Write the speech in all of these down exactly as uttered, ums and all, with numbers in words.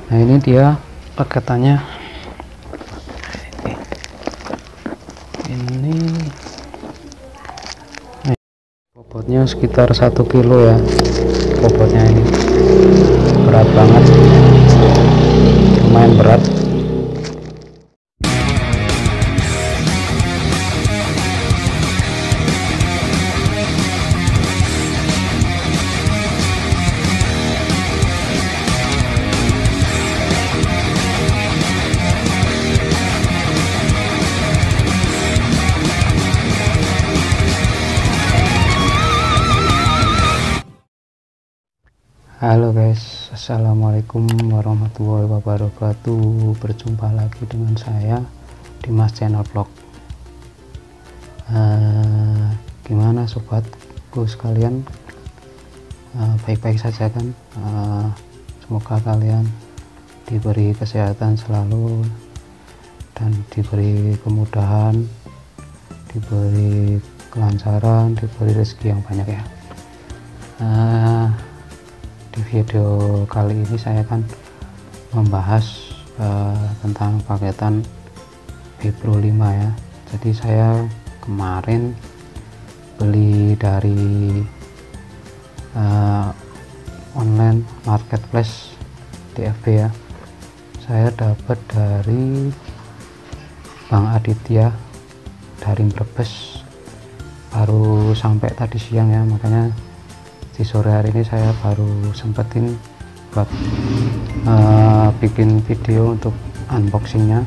Nah, ini dia paketannya. Ini nih, bobotnya sekitar satu kilo ya. Bobotnya ini berat banget, lumayan berat. Halo guys, assalamualaikum warahmatullahi wabarakatuh. Berjumpa lagi dengan saya di Mas Channel Vlog. uh, Gimana sobatku sekalian, baik-baik uh, saja kan? uh, Semoga kalian diberi kesehatan selalu dan diberi kemudahan, diberi kelancaran, diberi rezeki yang banyak ya. uh, Di video kali ini saya akan membahas uh, tentang paketan Bepro lima ya. Jadi saya kemarin beli dari uh, online marketplace D F B ya. Saya dapat dari Bang Aditya dari Brebes, baru sampai tadi siang ya, makanya di sore hari ini saya baru sempetin buat uh, bikin video untuk unboxingnya.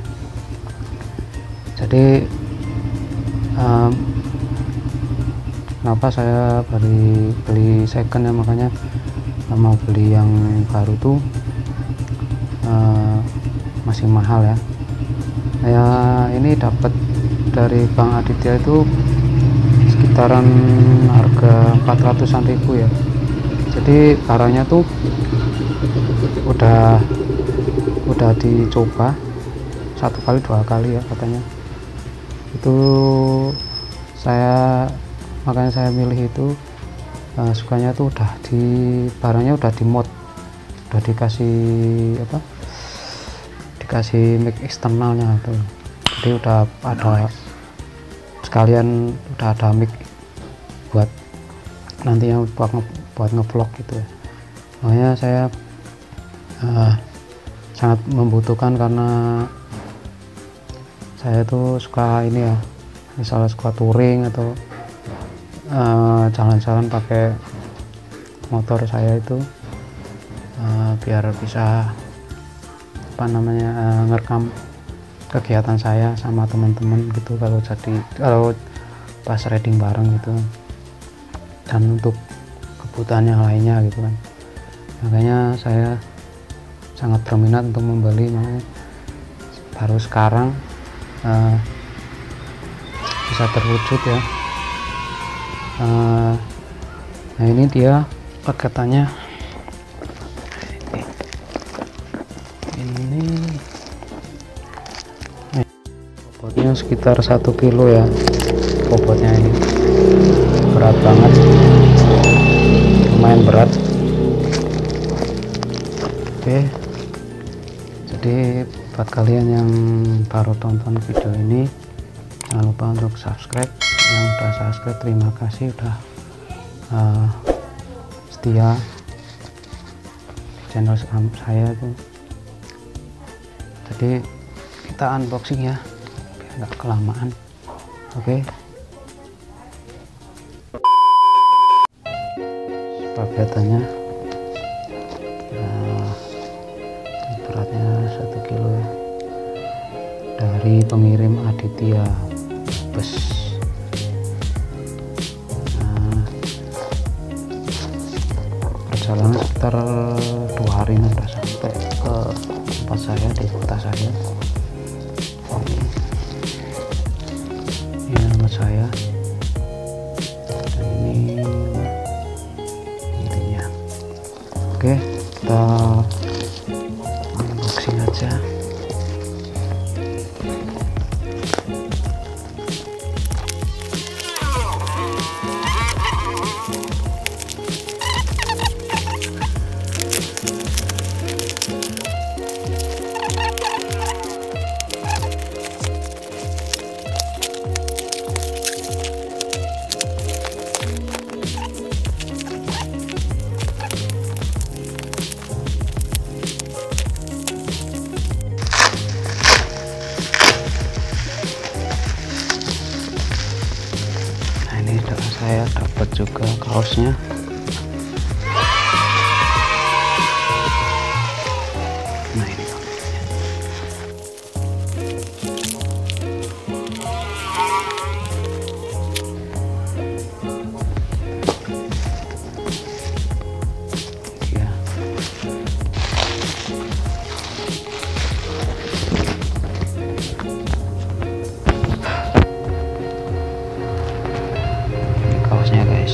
Jadi um, kenapa saya beli beli second ya, makanya mau beli yang baru tuh uh, masih mahal ya. Ya ini dapat dari Bang Aditya itu sekitaran harga empat ratusan ribu ya. Jadi barangnya tuh udah udah dicoba satu kali dua kali ya katanya. Itu saya makanya saya milih itu, uh, sukanya tuh udah di barangnya udah di mod, udah dikasih apa dikasih mic eksternalnya tuh. Jadi udah ada sekalian, udah ada mic buat nantinya buat nge, buat ngevlog gitu ya. Makanya saya uh, sangat membutuhkan, karena saya tuh suka ini ya, misalnya suka touring atau jalan-jalan uh, pakai motor saya itu, uh, biar bisa apa namanya uh, ngerekam kegiatan saya sama teman-teman gitu, kalau jadi kalau pas riding bareng gitu, dan untuk kebutuhan yang lainnya gitu kan. Makanya saya sangat berminat untuk membeli, makanya baru sekarang uh, bisa terwujud ya. Uh, nah ini dia paketannya. Ini bobotnya sekitar satu kilo ya. Bobotnya ini berat banget, lumayan berat. Oke, jadi buat kalian yang baru tonton video ini, jangan lupa untuk subscribe. Yang udah subscribe, terima kasih udah uh, setia di channel saya tuh. Jadi kita unboxing ya, biar nggak kelamaan. Oke, paketannya nah, beratnya satu kilo ya, dari pengirim Aditya Bus. Nah, perjalanan sekitar dua hari udah sampai ke tempat saya di kota saya. Ini nama saya, dan ini intinya. Oke, kita unboxing aja. juga kaosnya. Nah ini kaosnya. Ya. Ini kaosnya guys.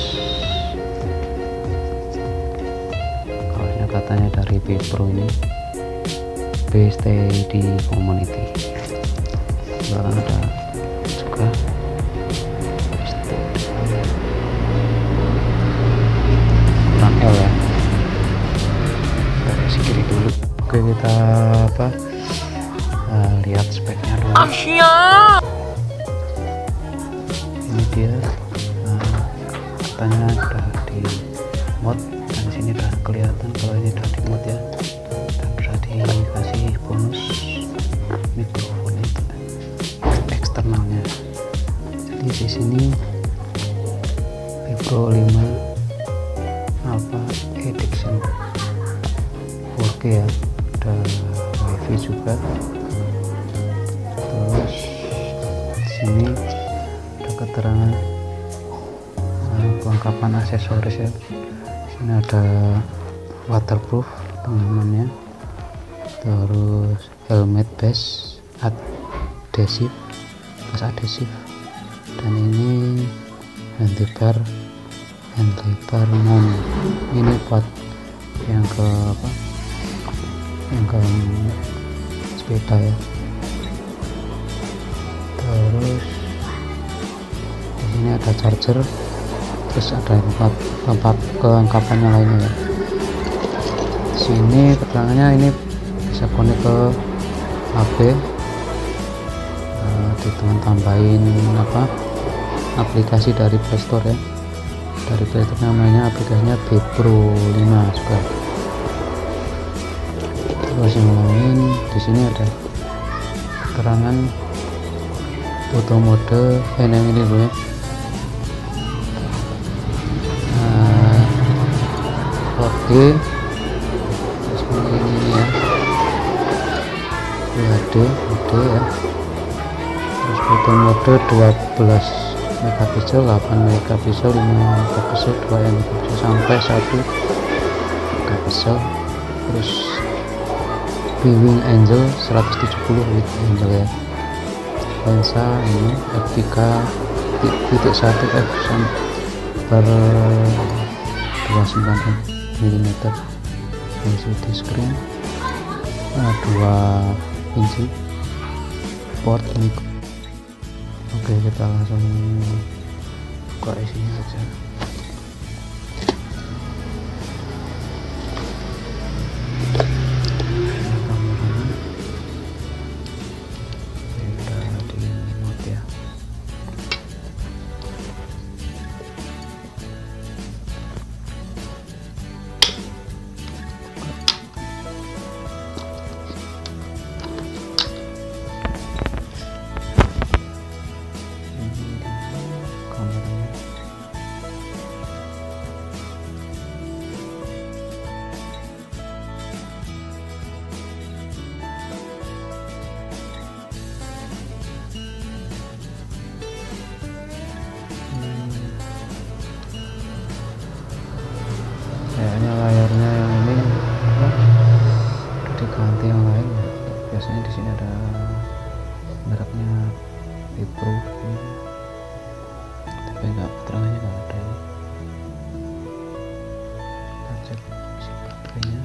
Kaosnya katanya dari Bipro ini. B stay di community. Belakang ada juga ukuran L ya. Kita kasih kiri dulu. Oke, kita apa uh, lihat speknya dulu. Ini dia uh, katanya udah di mod, dan sini udah kelihatan kalau ini udah di mod ya. Dikasih bonus mikrofon itu eksternalnya. Jadi di sini Bipro lima Alpha Edition four K ya, ada wifi juga. Terus di sini ada keterangan uh, kelengkapan aksesoris ya. Di sini ada waterproof pengamannya. Terus helmet base adhesif, base adhesif, dan ini handlebar handlebar mount. Ini buat yang ke apa? Yang ke sepeda ya. Terus di sini ada charger, terus ada tempat tempat kelengkapannya lainnya ya. Di sini keterangannya ini bisa connect ke H P, uh, di teman tambahin apa aplikasi dari Play Store ya, dari Play Store namanya aplikasinya Bipro lima juga. Terus yang lain di sini ada keterangan foto mode eh, yang ini dulu ya, uh, four K ini ya, H D H D ya. Terus foto mode dua belas megapiksel, delapan megapiksel, lima megapiksel, dua megapiksel sampai satu megapiksel. Terus viewing angle seratus tujuh puluh with angle ya. Lensa ini f tiga titik satu f per dua puluh sembilan milimeter. L C D screen nah, dua inci port micro. Oke, kita langsung buka isinya saja. Kayaknya layarnya yang ini apa, diganti yang lain ya. Biasanya di sini ada mereknya Bipro, tapi nggak, keterangannya nggak ada ya. Kita cek isi baterainya.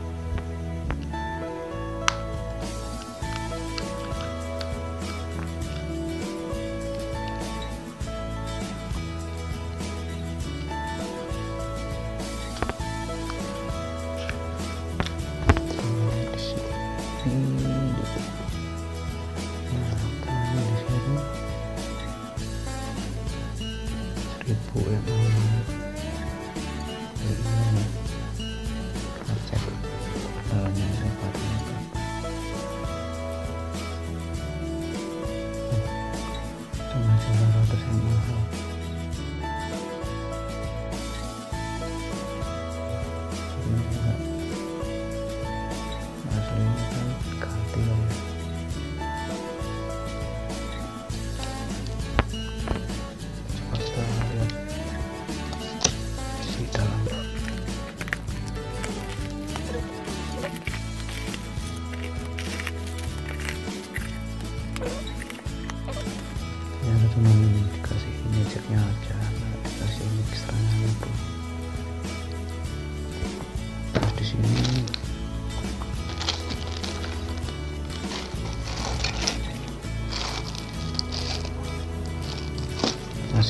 Seribu ya, kita cek dalamnya sepatunya berapa. Cuma sembilan ratus yang mahal.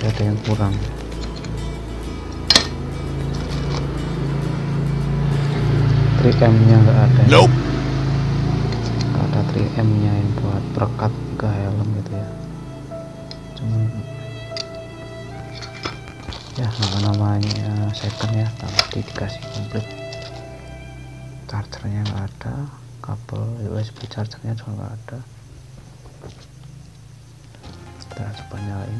masih ada yang kurang. tiga M nya nggak ada, nope. Nggak ada tiga M nya yang buat perekat ke helm gitu ya. Cuman ya nama namanya second ya, tadi dikasih komplit. Chargernya nggak ada, kabel U S B chargernya juga nggak ada. Kita coba nyalain.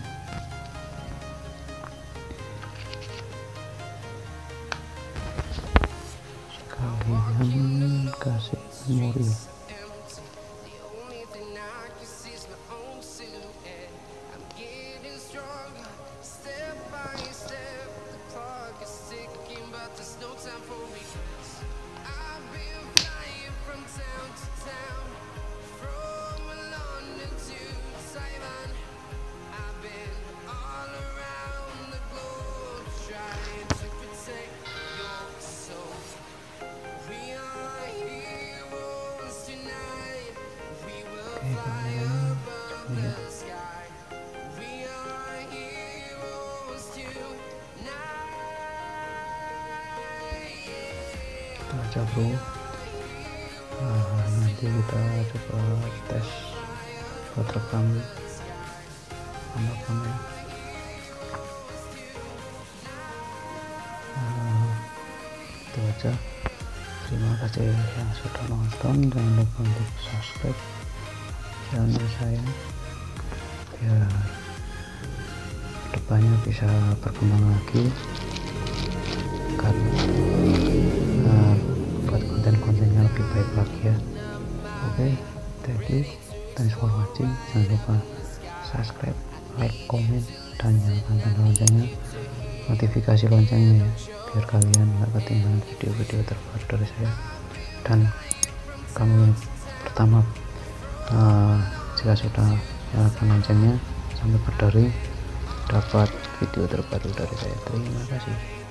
Sekalian kasih memori. Aja bro, nah, nanti kita coba tes buat rekam sama kamera. Nah, itu aja. Terima kasih yang sudah nonton, jangan lupa untuk subscribe channel saya biar kedepannya bisa berkembang lagi karena uh, buat konten-kontennya lebih baik lagi ya. Oke, okay, thank you, thanks for watching. Jangan lupa subscribe, like, komen, dan nyalakan tanda loncengnya, notifikasi loncengnya ya, biar kalian nggak ketinggalan video-video terbaru dari saya. Dan kamu pertama uh, jika sudah nyalakan loncengnya sampai berdari dapat video terbaru dari saya. Terima kasih.